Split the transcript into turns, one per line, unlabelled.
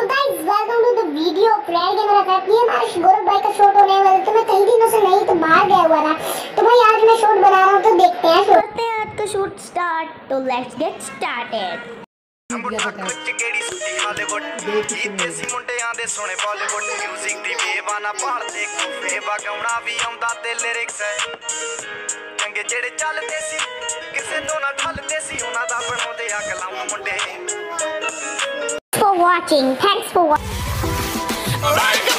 Guys welcome to the video friend के मेरा family हमारा गौरव भाई का शॉट होने वाला है। तो मैं कई दिनों से नहीं तो बाहर गया हुआ था, तो भाई आज मैं शॉट बना रहा हूं, तो देखते हैं करते हैं आज का शूट स्टार्ट। तो लेट्स गेट स्टार्टेड।
ਜਿਹੜੇ ਚੱਲਦੇ ਸੀ ਕਿਸੇ ਤੋਂ ਨਾ ਠੱਲਦੇ ਸੀ ਉਹਨਾਂ ਦਾ ਬਣਾਉਂਦੇ ਆ ਕਲਾਮ ਮੁੰਡੇ।
For watching, thanks for watching।